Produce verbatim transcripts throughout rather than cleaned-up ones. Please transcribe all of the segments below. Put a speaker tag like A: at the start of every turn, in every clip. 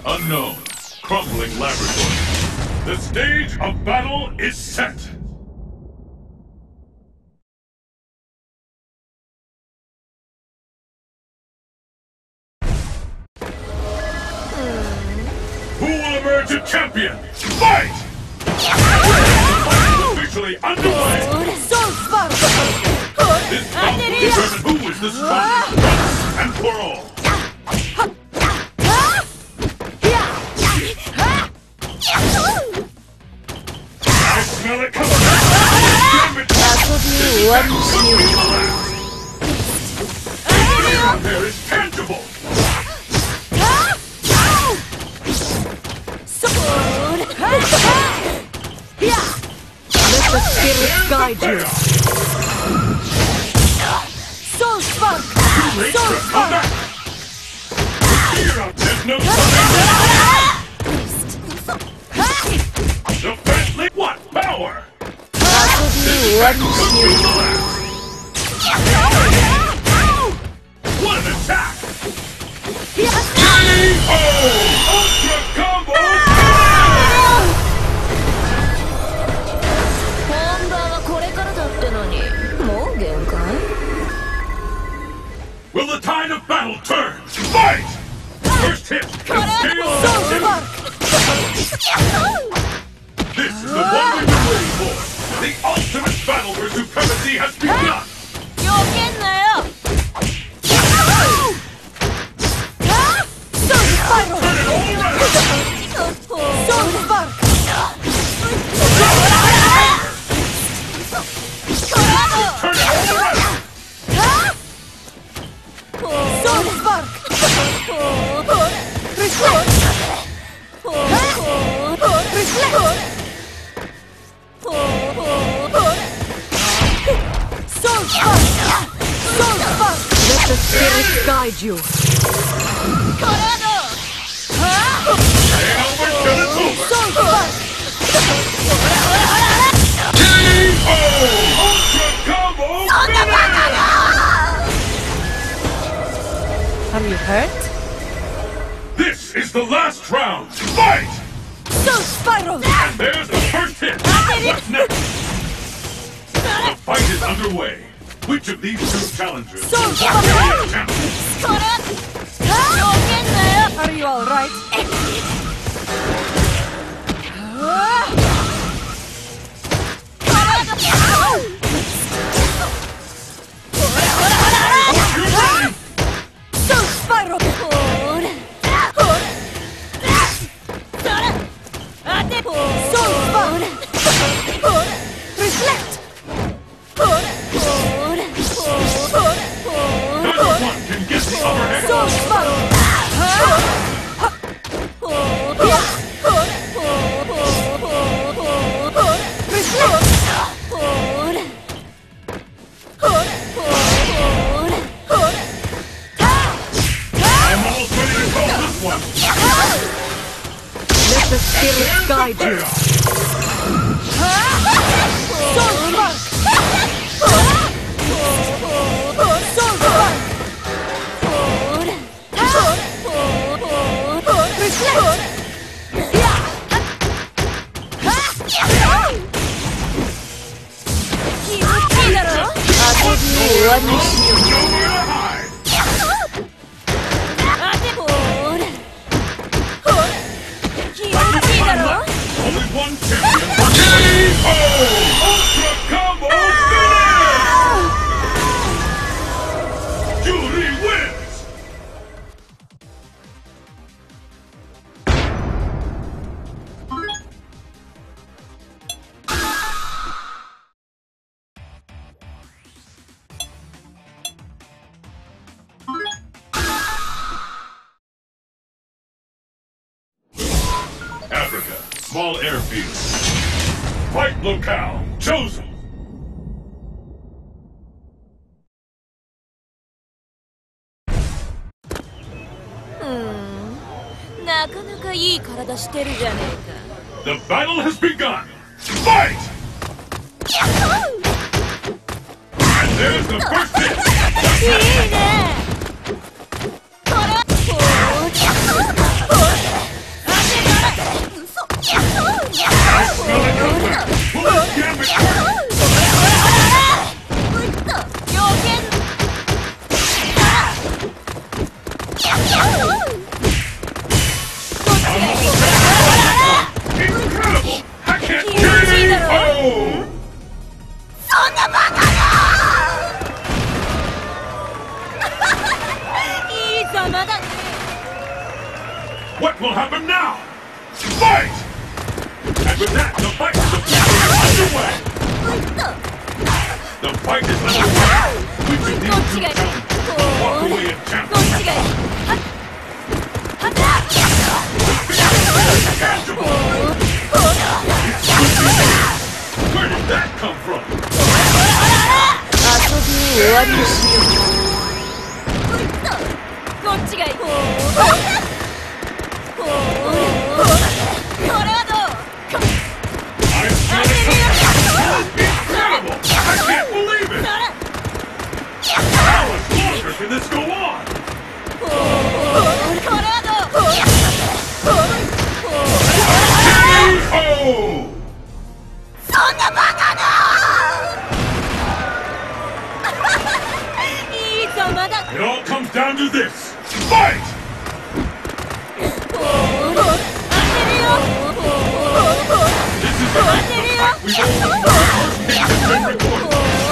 A: Unknown, crumbling laboratory. The stage of battle is set. Who will emerge a champion? Fight! Officially underway. This bout will determine who is the strongest once and for all. I smell it coming. There is tangible.
B: Let the spirits guide you. Soul Spark! Soul Spark!
A: There's no defense. What power? What an attack! K O! Ultra combo! Will the tide of battle turn? Fight! First hit! This is the one we've been waiting for! The ultimate battle for supremacy has begun! Turn it all around! Turn it all around!
B: Let the spirits guide you.
A: Ain't over till it's over! K O! Ultra combo finish!
B: Are you hurt?
A: This is the last round! Fight!
B: Soul Spiral!
A: And there's the first hit! What's next? The fight is underway. Which of these two challengers
B: Soul
A: will walk away as champion?
B: Are you alright? Soul Spiral! Soul Spark! Reflect!
A: Neither one can get the upper hand.
B: Soul Spark!
A: I'm almost ready to call this one.
B: Let the spirits guide you. Soul Spark! Soul Spark! Reflect!
A: Nowhere to hide. Only one champion. K O! Ultra combo finish! Julie wins! Africa, small airfield. Fight locale chosen.
B: なかなかいい体してるじゃねえか。
A: The battle has begun. Fight! And there's the first hit.
B: いいね。これ。
A: What will happen now? Fight! And with that, the fight is underway! The fight is underway! Which of these two challenges will walk away as champion? Where did that come from?
B: 遊びを終わりにしよう。こっちがいい。これはどう？
A: I'm incredible! I can't believe it! How much longer can this go on? K O! It all comes down to this. Fight! This is the fight we've all first has been recorded.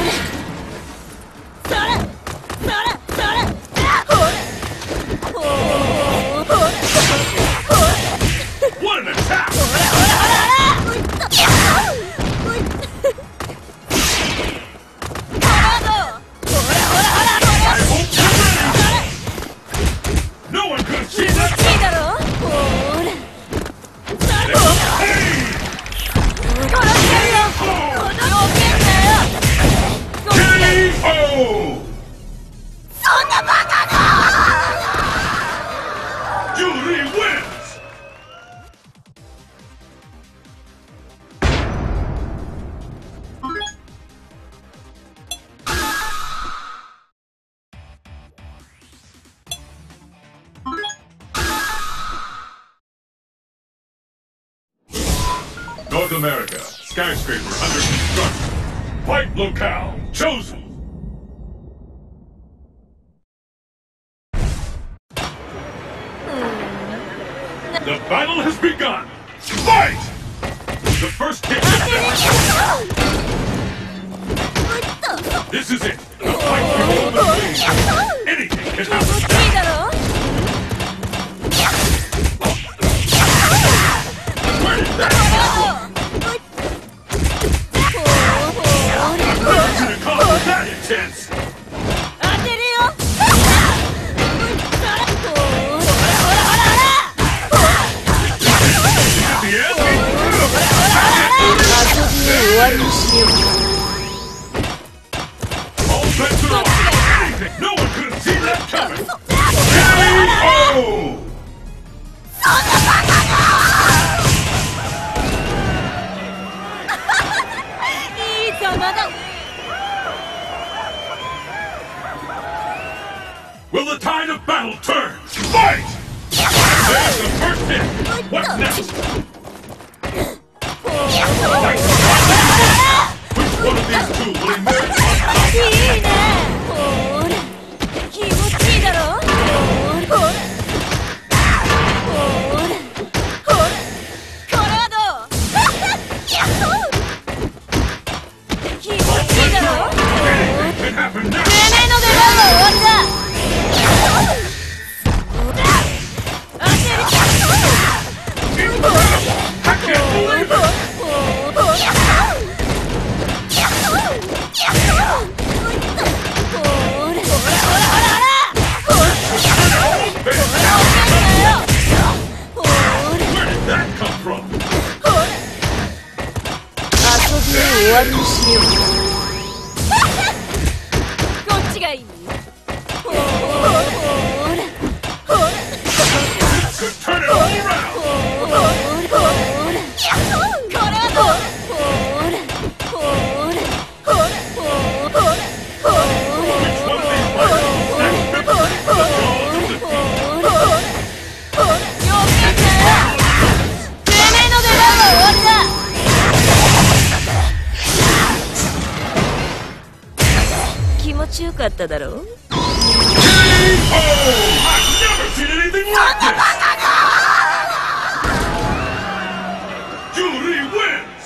A: What an attack! I hope you're ready! No one could have seen that coming! K O! Julie wins! North America, skyscraper under construction. Fight locale chosen. The battle has begun. Fight! The first hit is down. This is it. The fight for golden wings. Anything can happen. Where did that come from? I'm ready to call that intense. The end? All bets are off. Anything. No one could have seen that coming. K O! Will the tide of battle turn? Fight! There's the first hit. What's next? Which one of these two will emerge on top? Anything can happen now. I can't believe it. Where did that come from?
B: 遊びを終わりにしよう。こっちがいい。
A: Could turn it all around. Which one of these fighters will snatch victory from the jaws of defeat?
B: 気持ちよかっただろう。
A: K O! I've never seen anything like this! Julie wins!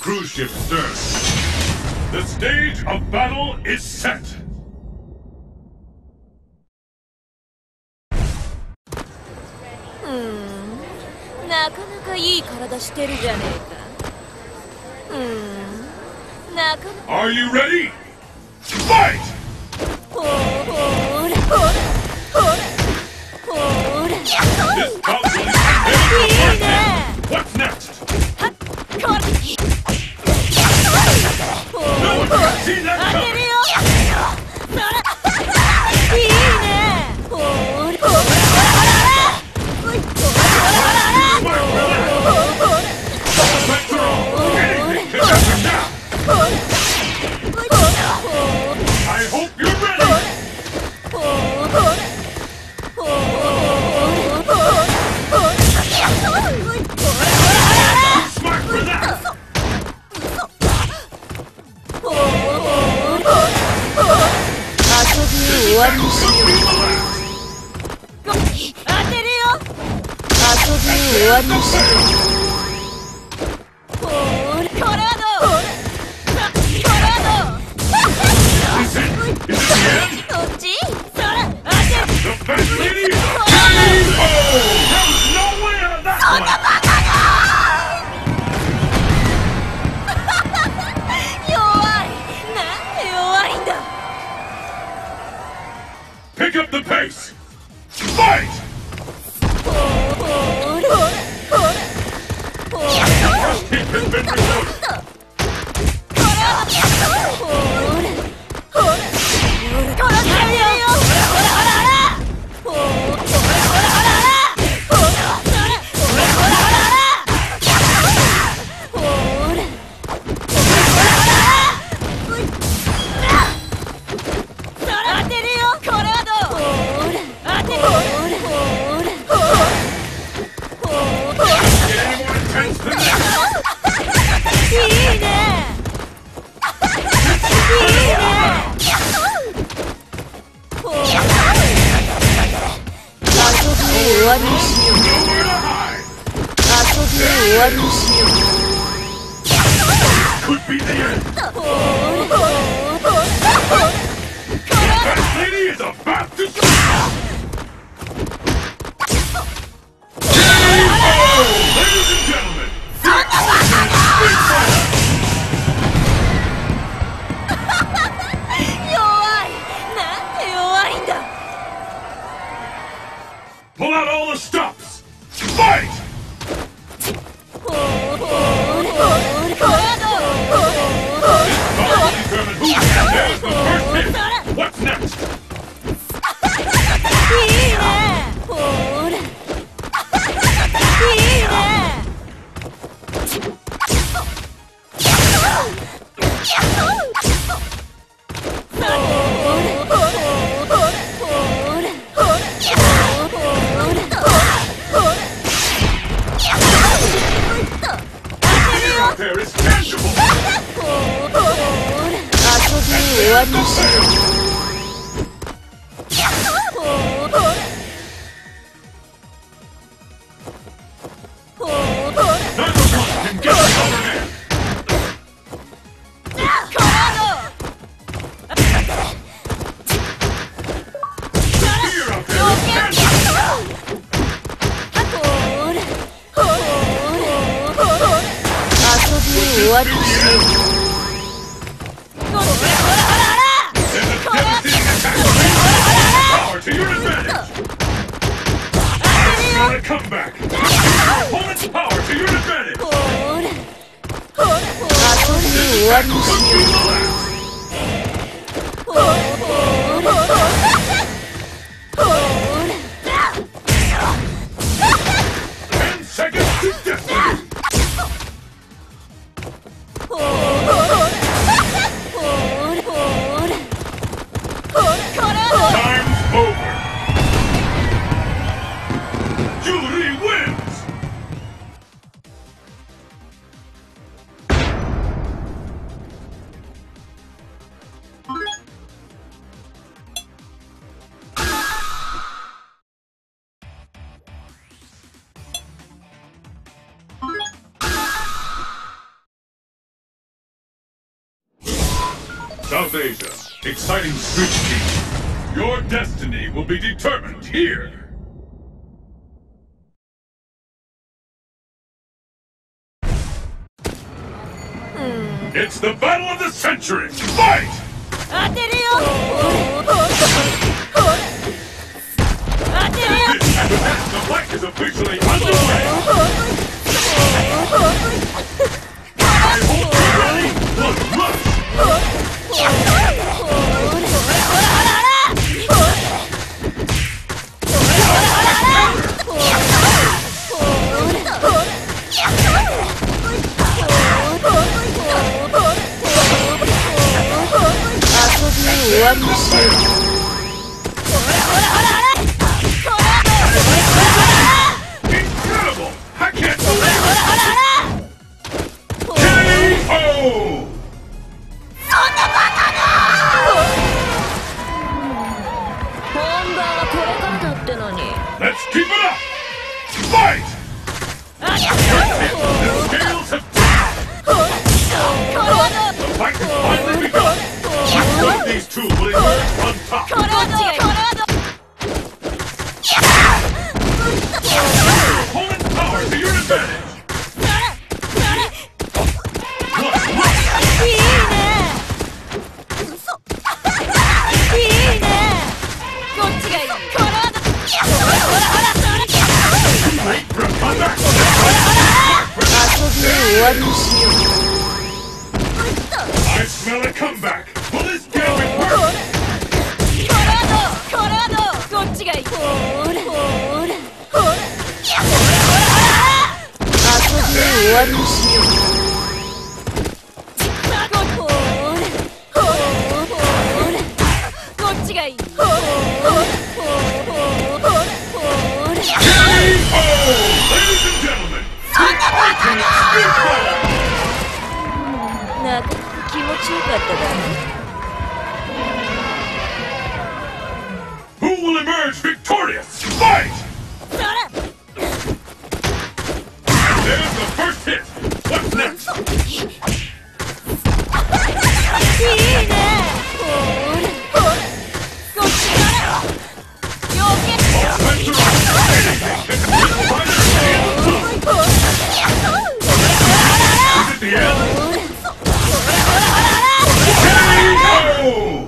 A: cruise ship's stern. The stage of battle is set.
B: なかなかいい体してるじゃねえか。うん、なかなか。
A: Are you ready? Fight!
B: ほらほらほらほら。
A: This bout will be
B: いいね。
A: What's next?
B: これ。
A: No one can see that
B: 当て
A: coming.
B: るよ。それ。いいね。ほらほらほら。ほらほらほら。
A: Let's throw anything can happen now. I hope you're ready. Smart for that.
B: 遊びを終わりにしよ
A: Could
B: う。
A: be the last.
B: 当てるよ。遊びを終わりにしよう。ほら、コラード。コラー
A: Is it? Is it the end?
B: ド。どっち？そら、当てる。
A: The best lady is a
B: Come on.
A: K O! There was no way out of that one.
B: 弱い。なんで弱いんだ。
A: Pick up the pace. Fight!
B: ほら、ほら、ほら。ほら。
A: Hit has been recorded.
B: コラード。ほら、ほら。コラードやるよ。ほらほらほらほら。ほらほらほらほら。ほらほらほらほらほら。ほら。 当てるよ、コラード。ほら、当てる。ほら、ほら、ほら。
A: Get any more intense than that?
B: いいね。いいね。ほら。遊びを終わりにしよう。
A: Nowhere to hide.
B: 遊びを終わりにしよ
A: Could be the end.
B: う。ほら、ほら。
A: That lady is about to K O! Ladies and gentlemen, the
B: 弱い。なんで弱いんだ。
A: pull out all the stops. Fight!
B: ほら、ほら、コラード。
A: This bout will determine who has the first hit. What's next?
B: いいね。ほら。いいね。
A: Out there is tangible.
B: 遊びを終わりにしよう。
A: Neither one can get the upper hand.
B: コラード。
A: Fear out there is tangible.
B: ほら、ほら。遊びを終わりにしよう。ほらほらほらほら。
A: And the devastating attack will power to your advantage. It's not a comeback. Opponent's power to your advantage.
B: ほら、ほら。遊びを終わりにし
A: Could
B: よ
A: be
B: う。
A: the last.
B: ほら、ほら。ほら。
A: Ten seconds to destiny.
B: ほら、ほら。
A: Time's over. Julie wins. South Asia. Exciting street team. Your destiny will be determined here. It's the battle of the century! Fight!
B: 当てるよ当てるよ
A: The fight is officially underway! Let's rush! Incredible! I can't believe it! K O!
B: 本番はこれからだってのに
A: Let's keep it up! Fight! The scales have The fight has finally begun! One of these two will emerge on top!
B: これはどっちがいい
A: Opponent's power to your advantage!
B: いいねいいねこっちがいいこれはどっちほらほらほらそれ
A: Wait for a comeback!
B: 遊びを終わりにしよう
A: I smell a comeback! Will this game be perfect?
B: これはどうこれはどうこっちがいいほらほらほら遊びを終わりにしようほらほらこっちがいいほらほらほら
A: K O! Ladies and gentlemen!
B: なかなか気持ちよかっただね
A: Who will emerge victorious? Fight!
B: そら
A: And there's the first hit! What's next?
B: いいねほらほらこっちからよけ
A: Offensive! Anything can be the fighter in the zone!
B: ほら
A: Is it the end? K O!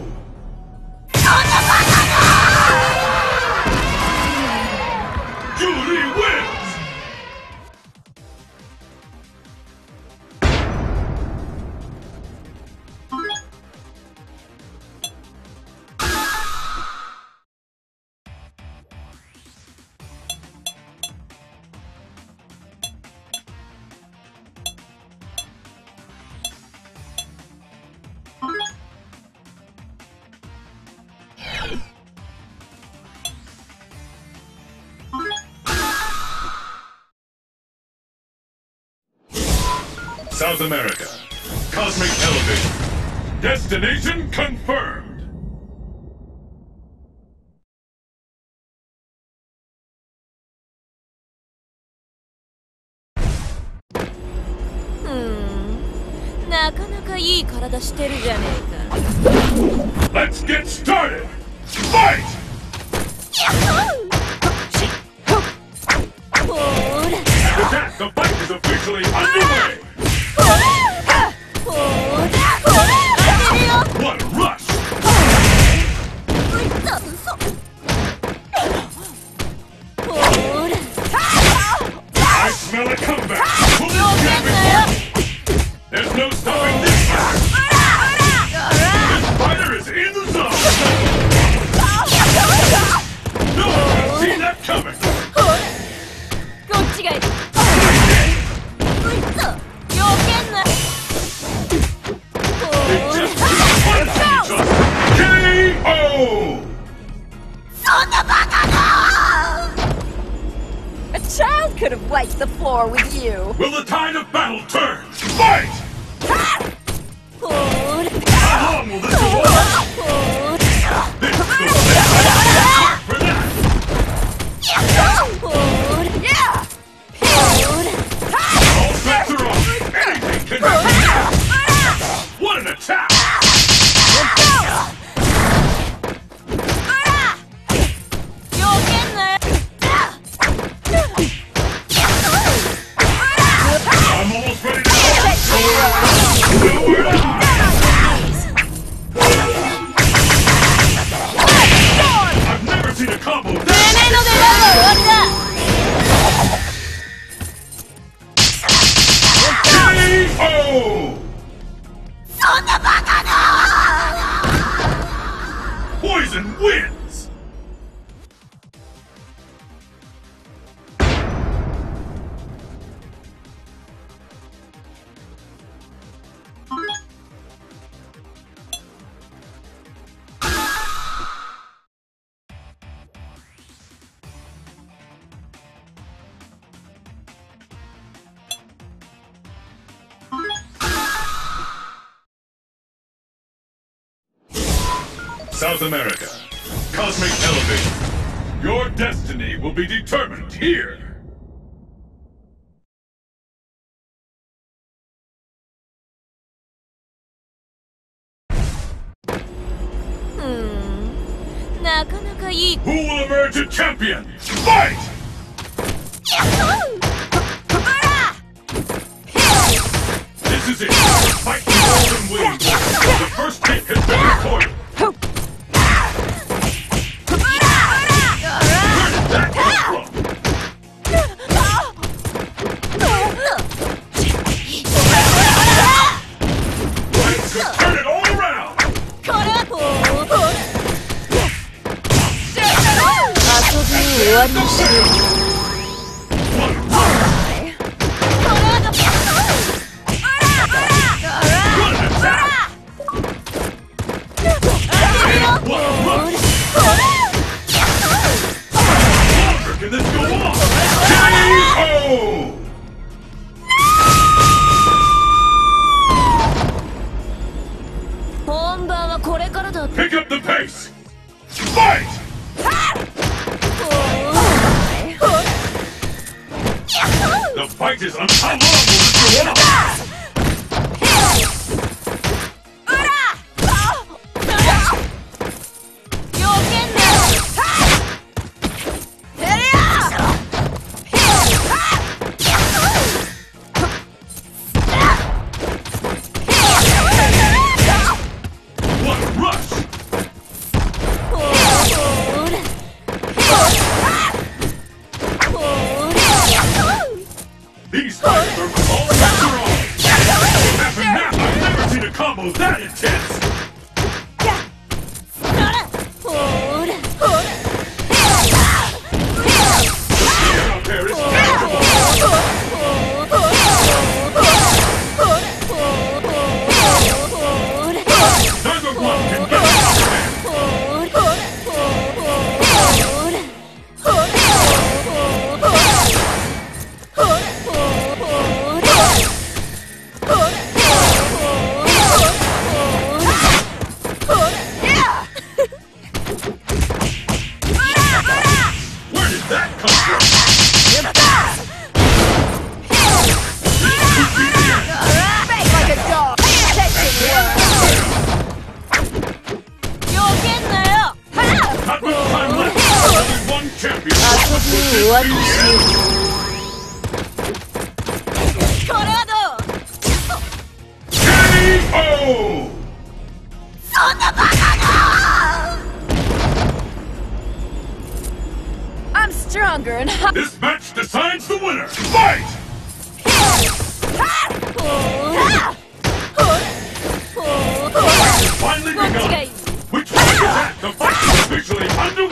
A: Julie wins! South America. Cosmic Elevation. Destination confirmed.
B: Hmm なかなかいい体してるじゃねえか
A: Let's get started! Fight!
B: ほら
A: With that, the fight is officially underway!
B: ほらほら当てるよ
A: What a rush!
B: ほら
A: I smell a comeback! Will this game be perfect? There's no stopping this fight! This fighter is in the zone! No one could have seen that coming!
B: こっちがいいよけんな
A: They just keep punishing each other! K O!
B: A child could have wiped the floor with you.
A: Will the tide of battle turn? Fight! How long will this go on? This will be for that! All bets are off! Anything can happen! What an attack! combo
B: てめえ
A: that
B: の出番は終わった
A: K O!
B: そんなバカな
A: Poison wins! South America, Cosmic Elevation. Your destiny will be determined here.
B: Hmm. なかなかいい
A: Who will emerge a champion? Fight! This is it. Fight the golden wing. The first hit has been recorded. Where did that come from? Lights could turn it all around.
B: 遊びに終わりにしよう
A: One run. Good attack. One rush. Longer can this go on? K O!
B: 本番はこれからだ
A: Pick up the pace. Fight! The fight is on. How long will this go on?
B: 終わりにしようこれはどう
A: ケーオー!
B: そんなバカな I'm stronger and hot
A: This match decides the winner! Fight! Finally begun! Which one is that? The fight is officially underway!